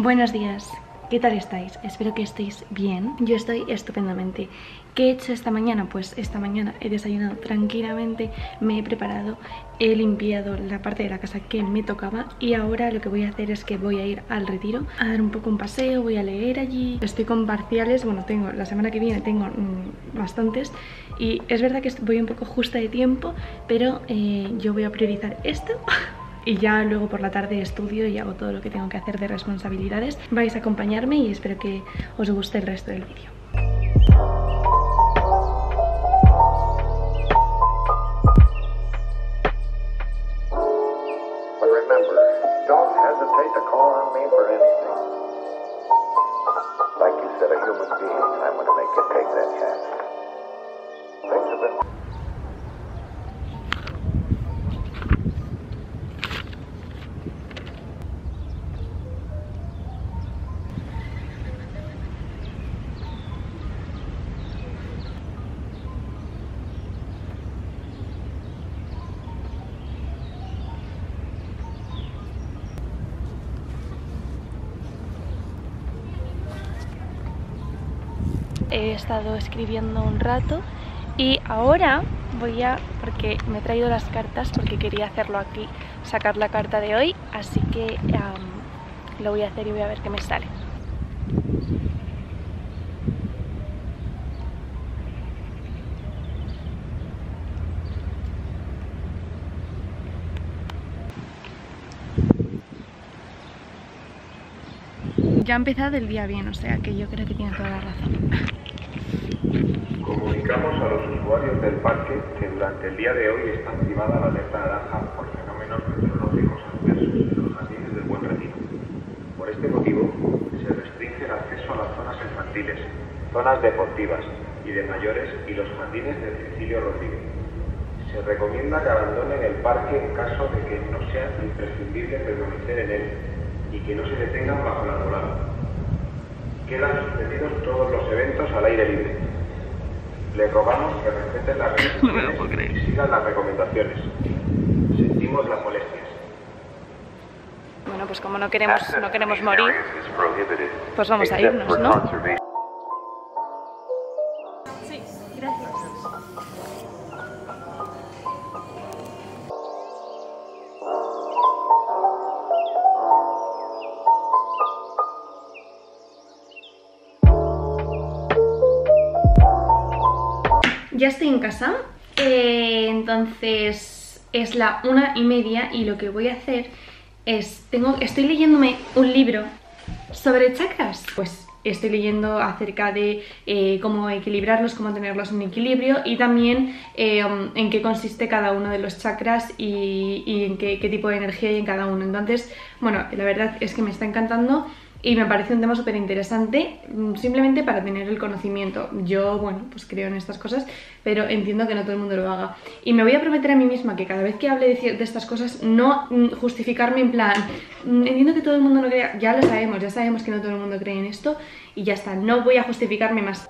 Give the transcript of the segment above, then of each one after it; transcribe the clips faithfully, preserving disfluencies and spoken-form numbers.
Buenos días, ¿qué tal estáis? Espero que estéis bien. Yo estoy estupendamente. ¿Qué he hecho esta mañana? Pues esta mañana he desayunado tranquilamente, me he preparado, he limpiado la parte de la casa que me tocaba y ahora lo que voy a hacer es que voy a ir al retiro a dar un poco un paseo, voy a leer allí. Estoy con parciales, bueno, tengo la semana que viene tengo mmm, bastantes y es verdad que voy un poco justa de tiempo, pero eh, yo voy a priorizar esto. Y ya luego por la tarde estudio y hago todo lo que tengo que hacer de responsabilidades. Vais a acompañarme y espero que os guste el resto del vídeo. He estado escribiendo un rato y ahora voy a, porque me he traído las cartas porque quería hacerlo aquí, sacar la carta de hoy, así que um, lo voy a hacer y voy a ver qué me sale. Ya ha empezado el día bien, o sea que yo creo que tiene toda la razón. Comunicamos a los usuarios del parque que durante el día de hoy está activada la alerta naranja por fenómenos meteorológicos adversos en los jardines del Buen Retiro. Por este motivo, se restringe el acceso a las zonas infantiles, zonas deportivas y de mayores y los jardines de Cecilio Rodríguez. Se recomienda que abandonen el parque en caso de que no sea imprescindible permanecer en él y que no se detengan bajo la arbolada. Quedan suspendidos todos los eventos al aire libre. Les rogamos que respeten las restricciones y sigan las recomendaciones. Sentimos las molestias. Bueno, pues como no queremos, no queremos morir, pues vamos a irnos, ¿no? Sí, gracias. Ya estoy en casa, eh, entonces es la una y media y lo que voy a hacer es, tengo, estoy leyéndome un libro sobre chakras. Pues estoy leyendo acerca de eh, cómo equilibrarlos, cómo tenerlos en equilibrio y también eh, en qué consiste cada uno de los chakras y, y en qué, qué tipo de energía hay en cada uno. Entonces, bueno, la verdad es que me está encantando. Y me parece un tema súper interesante, simplemente para tener el conocimiento. Yo, bueno, pues creo en estas cosas, pero entiendo que no todo el mundo lo haga. Y me voy a prometer a mí misma que cada vez que hable de, de estas cosas, no justificarme en plan, entiendo que todo el mundo no crea, ya lo sabemos, ya sabemos que no todo el mundo cree en esto, y ya está, no voy a justificarme más.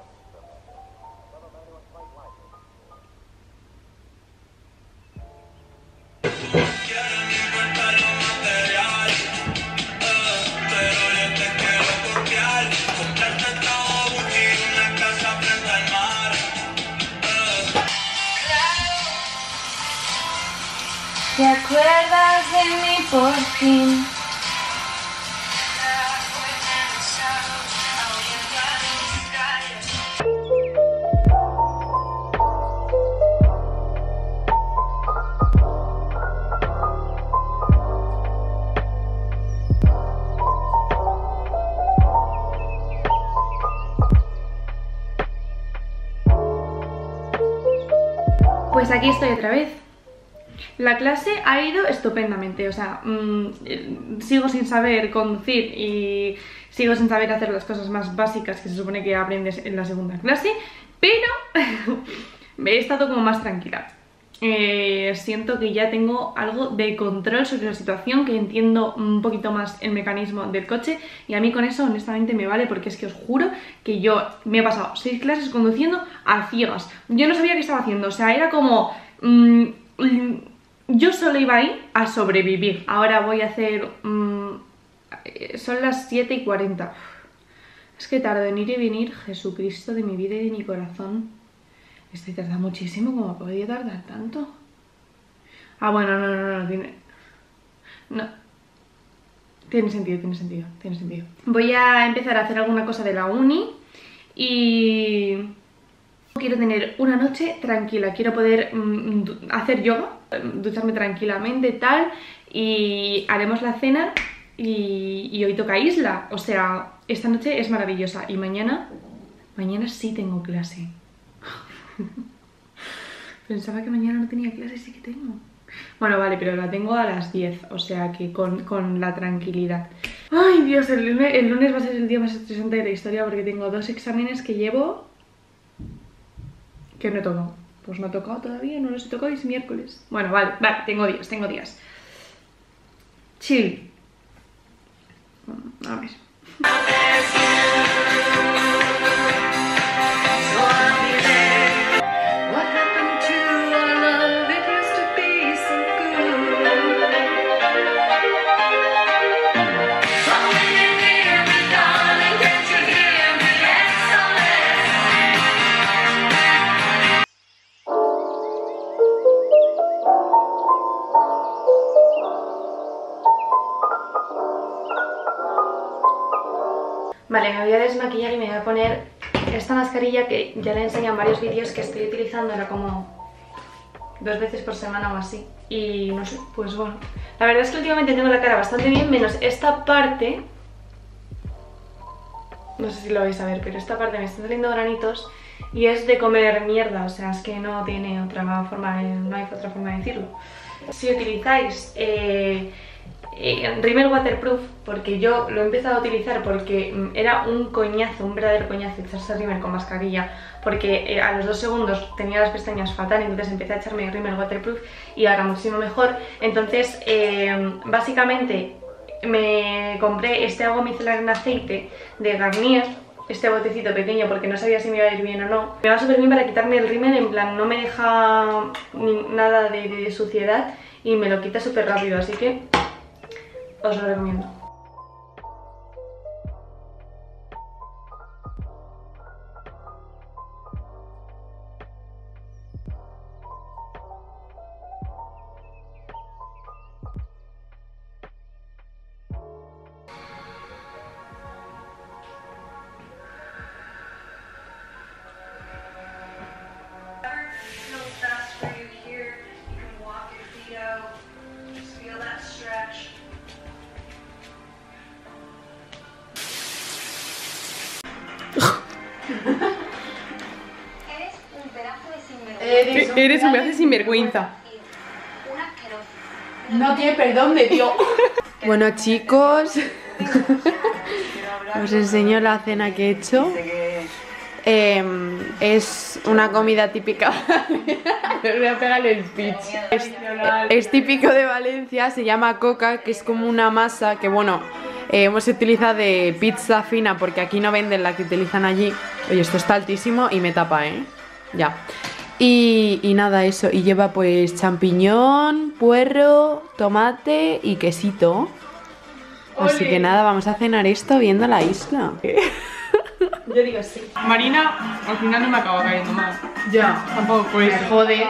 ¿Te acuerdas de mí por fin? Pues aquí estoy otra vez. La clase ha ido estupendamente, o sea, mmm, sigo sin saber conducir y sigo sin saber hacer las cosas más básicas que se supone que aprendes en la segunda clase, pero he estado como más tranquila. Eh, siento que ya tengo algo de control sobre la situación, que entiendo un poquito más el mecanismo del coche y a mí con eso honestamente me vale, porque es que os juro que yo me he pasado seis clases conduciendo a ciegas. Yo no sabía qué estaba haciendo, o sea, era como... Mmm, Yo solo iba ahí a sobrevivir. Ahora voy a hacer mmm, Son las siete y cuarenta. Es que tardo en ir y venir, Jesucristo de mi vida y de mi corazón. Estoy tardando muchísimo, ¿cómo podía tardar tanto? Ah, bueno, no, no, no, tiene... No. Tiene sentido, tiene sentido, tiene sentido. Voy a empezar a hacer alguna cosa de la uni y... quiero tener una noche tranquila, quiero poder mm, hacer yoga, ducharme tranquilamente, tal, y haremos la cena y, y hoy toca isla, o sea, esta noche es maravillosa y mañana, mañana sí tengo clase. Pensaba que mañana no tenía clase, sí que tengo. Bueno, vale, pero la tengo a las diez, o sea que con, con la tranquilidad. Ay, Dios, el lunes, el lunes va a ser el día más estresante de la historia porque tengo dos exámenes que llevo que no he tocado. Pues no he tocado todavía, no los he tocado y es miércoles. Bueno, vale, vale, tengo días, tengo días. Chill. A ver. Vale, me voy a desmaquillar y me voy a poner esta mascarilla que ya le he enseñado en varios vídeos que estoy utilizándola como dos veces por semana o así. Y no sé, pues bueno. La verdad es que últimamente tengo la cara bastante bien, menos esta parte. No sé si lo vais a ver, pero esta parte me están saliendo granitos y es de comer mierda, o sea, es que no tiene otra forma, no hay otra forma de decirlo. Si utilizáis... Eh, Eh, Rimmel Waterproof, porque yo lo he empezado a utilizar porque era un coñazo, un verdadero coñazo echarse Rimmel con mascarilla, porque eh, a los dos segundos tenía las pestañas fatal, entonces empecé a echarme Rimmel Waterproof y ahora muchísimo mejor. Entonces eh, básicamente me compré este agua micelar en aceite de Garnier, este botecito pequeño, porque no sabía si me iba a ir bien o no. Me va súper bien para quitarme el rímel, en plan no me deja ni nada de, de suciedad y me lo quita súper rápido, así que os lo recomiendo. Eres un, Eres un pedazo de sinvergüenza. No tiene perdón de Dios. Bueno, chicos, os enseño la cena que he hecho. Eh, es una comida típica. Les voy a pegar el pitch. Es, es típico de Valencia, se llama coca, que es como una masa que, bueno, eh, hemos utilizado de pizza fina porque aquí no venden la que utilizan allí. Oye, esto está altísimo y me tapa, ¿eh? Ya. Y, y nada, eso. Y lleva pues champiñón, puerro, tomate y quesito. Así que nada, vamos a cenar esto viendo la isla. Yo digo sí. Marina, al final no me acaba cayendo mal. Ya, Tampoco pues. joder.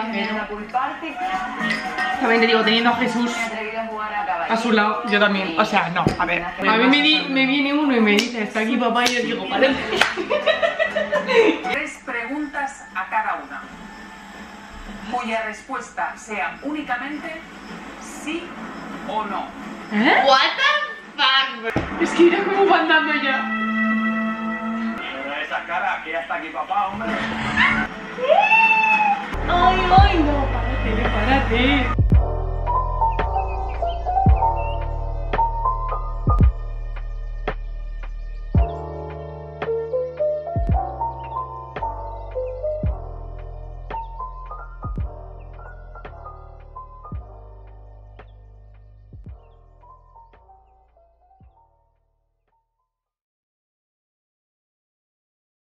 También te digo, teniendo a Jesús a su lado, yo también. O sea, no, a ver. A mí me, di, me viene uno y me dice, está aquí papá, y yo digo, vale. Tres preguntas a cada una, cuya respuesta sea únicamente sí o no. ¿Eh? What the fuck? Es que mira cómo va andando ya. Esa cara, que ya está aquí papá, hombre. Ay, ay, no, párate, párate.